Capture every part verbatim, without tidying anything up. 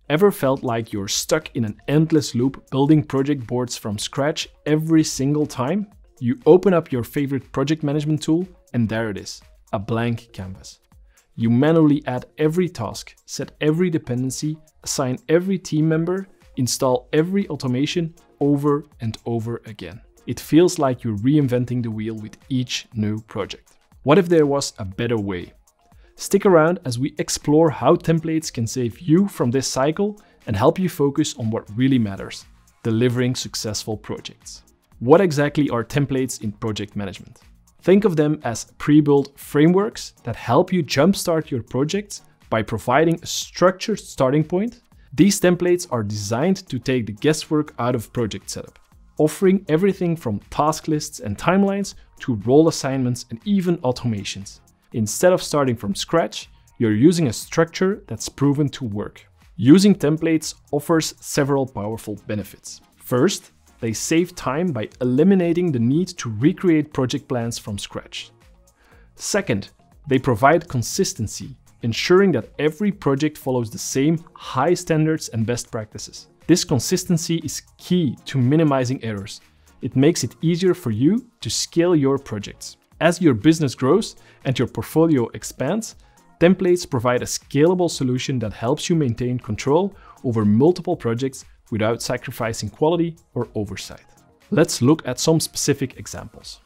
Ever felt like you're stuck in an endless loop building project boards from scratch every single time? You open up your favorite project management tool and there it is, a blank canvas. You manually add every task, set every dependency, assign every team member, install every automation over and over again. It feels like you're reinventing the wheel with each new project. What if there was a better way? Stick around as we explore how templates can save you from this cycle and help you focus on what really matters, delivering successful projects. What exactly are templates in project management? Think of them as pre-built frameworks that help you jumpstart your projects by providing a structured starting point. These templates are designed to take the guesswork out of project setup, offering everything from task lists and timelines to role assignments and even automations. Instead of starting from scratch, you're using a structure that's proven to work. Using templates offers several powerful benefits. First, they save time by eliminating the need to recreate project plans from scratch. Second, they provide consistency, ensuring that every project follows the same high standards and best practices. This consistency is key to minimizing errors. It makes it easier for you to scale your projects. As your business grows and your portfolio expands, templates provide a scalable solution that helps you maintain control over multiple projects without sacrificing quality or oversight. Let's look at some specific examples.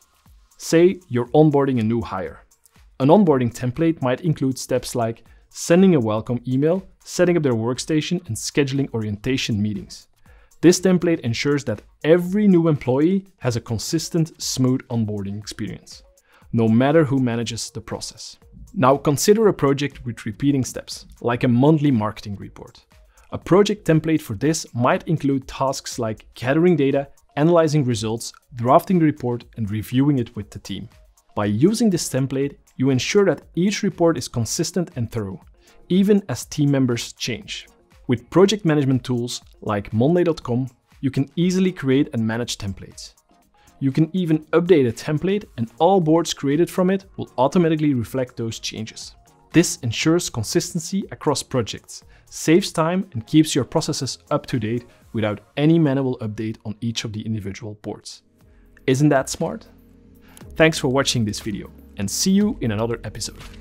Say you're onboarding a new hire. An onboarding template might include steps like sending a welcome email, setting up their workstation, and scheduling orientation meetings. This template ensures that every new employee has a consistent, smooth onboarding experience, no matter who manages the process. Now consider a project with repeating steps, like a monthly marketing report. A project template for this might include tasks like gathering data, analyzing results, drafting the report, and reviewing it with the team. By using this template, you ensure that each report is consistent and thorough, even as team members change. With project management tools like monday dot com, you can easily create and manage templates. You can even update a template and all boards created from it will automatically reflect those changes. This ensures consistency across projects, saves time, and keeps your processes up to date without any manual update on each of the individual boards. Isn't that smart? Thanks for watching this video and see you in another episode.